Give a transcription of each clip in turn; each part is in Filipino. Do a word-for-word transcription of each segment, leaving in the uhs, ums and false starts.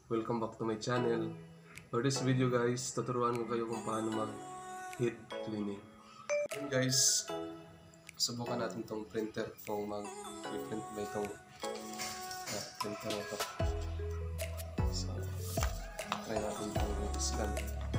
Welcome back to my channel. For this video guys, tuturuan ko kayo kung paano mag heat cleaning. Yun guys, subukan natin tong printer kung mag-print ba itong uh, printer na ito. So, try natin itong scan.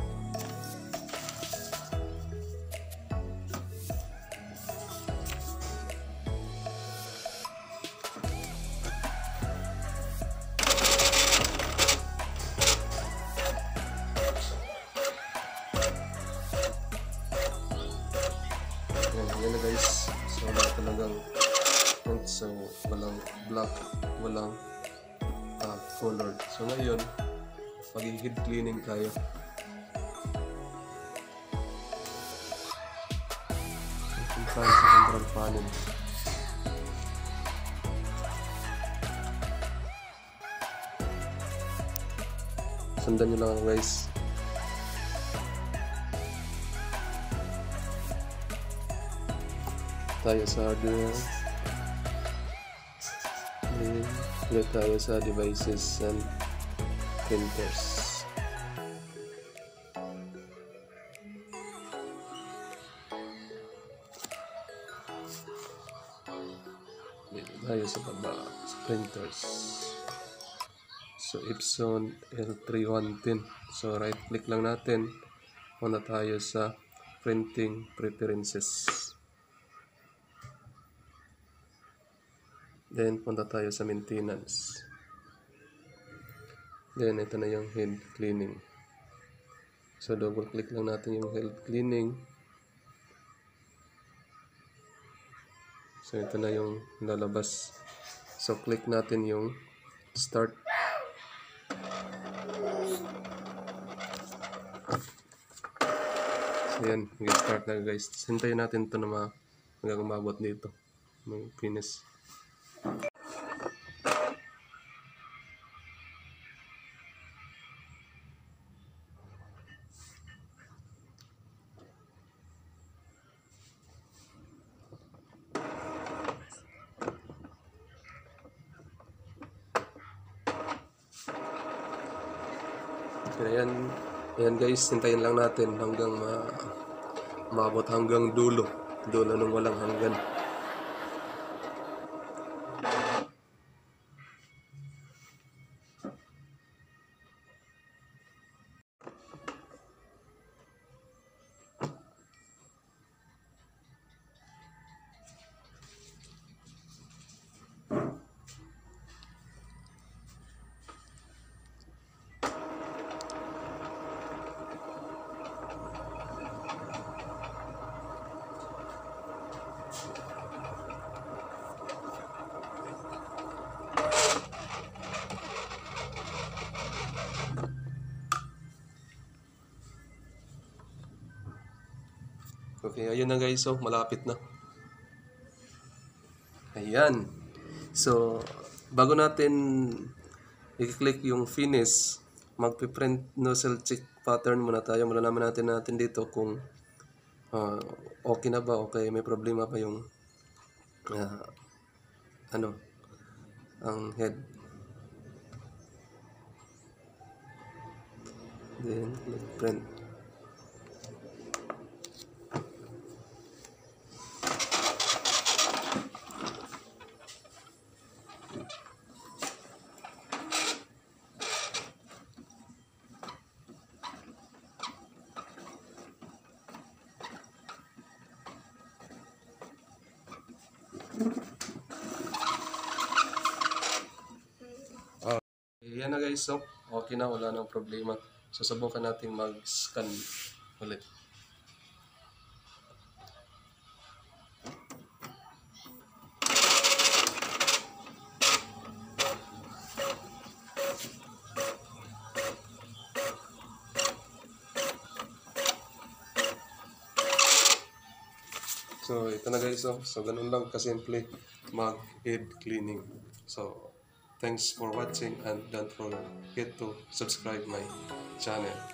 Yan na guys, so wala talagang print, so walang black, walang uh, colored. So ngayon, mag-heat cleaning tayo. Puntahan sa control panel. Sundan nyo lang ako guys. Tayo sa hardware, then click tayo sa devices and printers. Then tayo sa baba sa printers. So Epson L three one ten. So right click lang natin, muna tayo sa printing preferences. Then, punta tayo sa maintenance. Then, ito na yung head cleaning. So, double click lang natin yung head cleaning. So, ito na yung lalabas. So, click natin yung start. So, yan. Mag-start na guys. Hintayin natin ito na ma hanggang umabot dito. Mag-finish. Ayan, ayan guys, hintayin lang natin hanggang ma maabot hanggang dulo. Dulo nung walang hanggan. Okay, ayun na guys, so malapit na. Ayan. So, bago natin i-click yung finish, magpi-print nozzle check pattern muna tayo. Malalaman natin natin dito kung uh, okay na ba, okay, may problema pa yung uh, ano, ang head. Then, print. Yan na guys, so okay na, wala nang problema. So subukan natin mag-scan ulit. So ito na guys, so, so ganun lang kasimple mag-head cleaning. So thanks for watching and don't forget to subscribe my channel.